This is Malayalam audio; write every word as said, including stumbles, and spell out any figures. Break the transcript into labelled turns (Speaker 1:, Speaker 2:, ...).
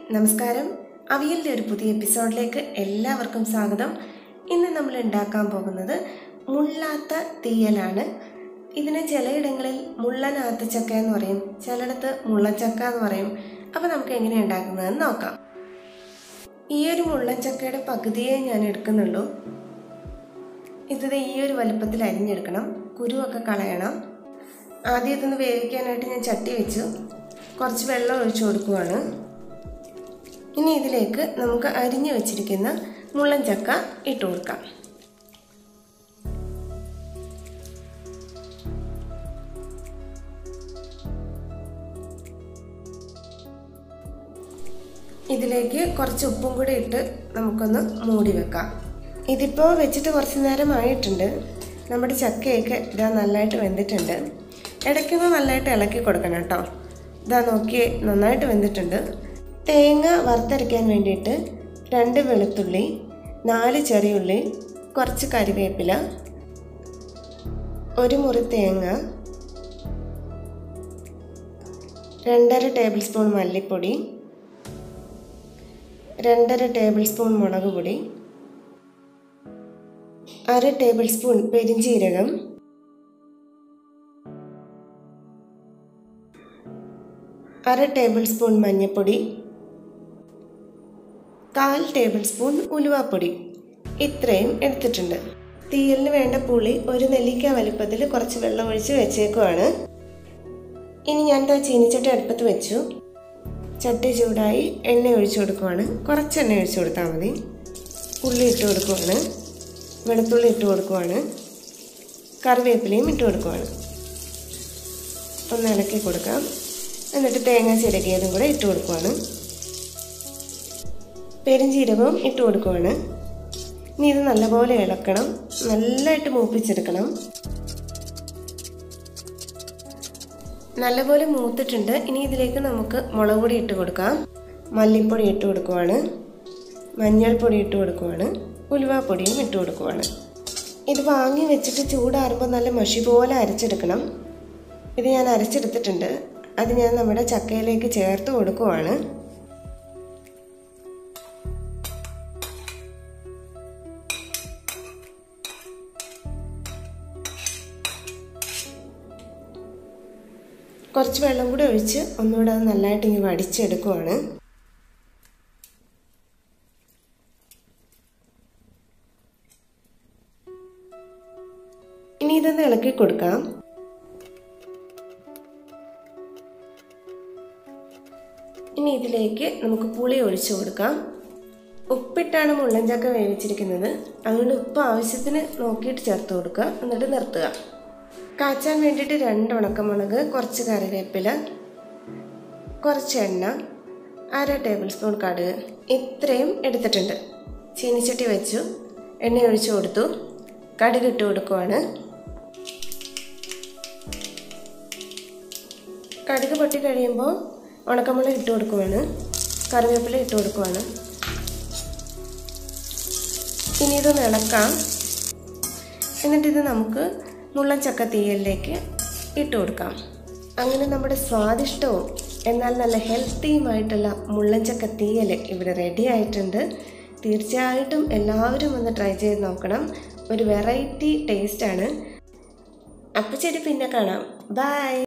Speaker 1: നമസ്കാരം. അവിയലിൻ്റെ ഒരു പുതിയ എപ്പിസോഡിലേക്ക് എല്ലാവർക്കും സ്വാഗതം. ഇന്ന് നമ്മൾ ഉണ്ടാക്കാൻ പോകുന്നത് മുള്ളാത്ത തീയലാണ്. ഇതിനെ ചിലയിടങ്ങളിൽ മുള്ളനാത്ത ചക്ക എന്ന് പറയും, ചിലയിടത്ത് മുള്ളച്ചക്ക എന്ന് പറയും. അപ്പോൾ നമുക്ക് എങ്ങനെയാണ് ഉണ്ടാക്കുന്നതെന്ന് നോക്കാം. ഈ ഒരു മുള്ളച്ചക്കയുടെ പകുതിയെ ഞാൻ എടുക്കുന്നുള്ളൂ. ഇത് ഈ ഒരു വലുപ്പത്തിൽ അരിഞ്ഞെടുക്കണം. കുരുവൊക്കെ കളയണം. ആദ്യം ഇതൊന്ന് വേവിക്കാനായിട്ട് ഞാൻ ചട്ടി വെച്ചു. കുറച്ച് വെള്ളം ഒഴിച്ചു കൊടുക്കുവാണ്. ഇനി ഇതിലേക്ക് നമുക്ക് അരിഞ്ഞു വെച്ചിരിക്കുന്ന മുള്ളൻ ചക്ക ഇട്ട് കൊടുക്കാം. ഇതിലേക്ക് കുറച്ച് ഉപ്പും കൂടി ഇട്ട് നമുക്കൊന്ന് മൂടി വെക്കാം. ഇതിപ്പോൾ വെച്ചിട്ട് കുറച്ച് നേരം ആയിട്ടുണ്ട്. നമ്മുടെ ചക്കയൊക്കെ ഇതാ നല്ലതായിട്ട് വെന്തിട്ടുണ്ട്. ഇടയ്ക്കൊന്ന് നല്ലതായിട്ട് ഇളക്കി കൊടുക്കണം കേട്ടോ. ഇതാ നോക്കിയേ, നന്നായിട്ട് വെന്തിട്ടുണ്ട്. തേങ്ങ വറുത്തരയ്ക്കാൻ വേണ്ടിയിട്ട് രണ്ട് വെളുത്തുള്ളി, നാല് ചെറിയുള്ളി, കുറച്ച് കറിവേപ്പില, ഒരു മുറി തേങ്ങ, രണ്ടര ടേബിൾ സ്പൂൺ മല്ലിപ്പൊടി, രണ്ടര ടേബിൾ സ്പൂൺ മുളക് പൊടി, അര ടേബിൾ സ്പൂൺ പെരിഞ്ജീരകം, അര ടേബിൾ സ്പൂൺ മഞ്ഞൾപ്പൊടി, കാൽ ടേബിൾ സ്പൂൺ ഉലുവാപ്പൊടി, ഇത്രയും എടുത്തിട്ടുണ്ട്. തീയലിന് വേണ്ട പുളി ഒരു നെല്ലിക്ക വലുപ്പത്തിൽ കുറച്ച് വെള്ളം ഒഴിച്ച് വെച്ചേക്കുവാണ്. ഇനി ഞാൻ ദാ ചീനിച്ചട്ടി അടുപ്പത്ത് വെച്ചു. ചട്ടി ചൂടായി എണ്ണ ഒഴിച്ചു കൊടുക്കുവാണ്. കുറച്ച് എണ്ണ ഒഴിച്ചു കൊടുത്താൽ മതി. ഉള്ളി ഇട്ട് കൊടുക്കുവാണ്, വെളുത്തുള്ളി ഇട്ട് കൊടുക്കുവാണ്, കറിവേപ്പിലയും ഇട്ട് കൊടുക്കുവാണ്. ഒന്ന് ഇളക്കി കൊടുക്കാം. എന്നിട്ട് തേങ്ങ ചിരകിയതും കൂടെ ഇട്ട് കൊടുക്കുവാണ്. പെരിഞ്ജീരകവും ഇട്ട് കൊടുക്കുവാണ്. ഇനി ഇത് നല്ലപോലെ ഇളക്കണം. നല്ലതായിട്ട് മൂപ്പിച്ചെടുക്കണം. നല്ലപോലെ മൂത്തിട്ടുണ്ട്. ഇനി ഇതിലേക്ക് നമുക്ക് മുളക് പൊടി ഇട്ട് കൊടുക്കാം. മല്ലിപ്പൊടി ഇട്ട് കൊടുക്കുവാണ്, മഞ്ഞൾപ്പൊടി ഇട്ട് കൊടുക്കുവാണ്, ഉലുവാപ്പൊടിയും ഇട്ട് കൊടുക്കുവാണ്. ഇത് വാങ്ങി വെച്ചിട്ട് ചൂടാറുമ്പോൾ നല്ല മഷി പോലെ അരച്ചെടുക്കണം. ഇത് ഞാൻ അരച്ചെടുത്തിട്ടുണ്ട്. അത് ഞാൻ നമ്മുടെ ചക്കയിലേക്ക് ചേർത്ത് കൊടുക്കുവാണ്. കുറച്ച് വെള്ളം കൂടി ഒഴിച്ച് ഒന്നുകൂടെ അത് നല്ലതായിട്ട് ഇങ്ങനെ വടിച്ചെടുക്കുവാണ്. ഇനി ഇതൊന്ന് ഇളക്കി കൊടുക്കാം. ഇനി ഇതിലേക്ക് നമുക്ക് പുളി ഒഴിച്ചു കൊടുക്കാം. ഉപ്പിട്ടാണ് മുള്ളൻചക്ക വേവിച്ചിരിക്കുന്നത്. അതുകൊണ്ട് ഉപ്പ് ആവശ്യത്തിന് നോക്കിയിട്ട് ചേർത്ത് കൊടുക്കുക. എന്നിട്ട് നിർത്തുക. കാച്ചാൻ വേണ്ടിയിട്ട് രണ്ട് ഉണക്കമുളക്, കുറച്ച് കറിവേപ്പില, കുറച്ച് എണ്ണ, അര ടേബിൾ സ്പൂൺ കടുക്, ഇത്രയും എടുത്തിട്ടുണ്ട്. ചീനിച്ചട്ടി വെച്ചു. എണ്ണ ഒഴിച്ചു കൊടുത്തു. കടുക് ഇട്ട് കൊടുക്കുവാണ്. കടുക് പൊട്ടി കഴിയുമ്പോൾ ഉണക്കമുളക് ഇട്ട് കൊടുക്കുവാണ്, കറിവേപ്പില ഇട്ട് കൊടുക്കുവാണ്. ഇനി ഇതൊന്ന് ഇളക്കാം. എന്നിട്ടിത് നമുക്ക് മുള്ളൻ ചക്ക തീയലിലേക്ക് ഇട്ട് കൊടുക്കാം. അങ്ങനെ നമ്മുടെ സ്വാദിഷ്ടവും എന്നാൽ നല്ല ഹെൽത്തിയുമായിട്ടുള്ള മുള്ളൻ ചക്ക തീയൽ ഇവിടെ റെഡി ആയിട്ടുണ്ട്. തീർച്ചയായിട്ടും എല്ലാവരും ഒന്ന് ട്രൈ ചെയ്ത് നോക്കണം. ഒരു വെറൈറ്റി ടേസ്റ്റാണ്. അപ്പോൾ ശരി, പിന്നെ കാണാം. ബൈ.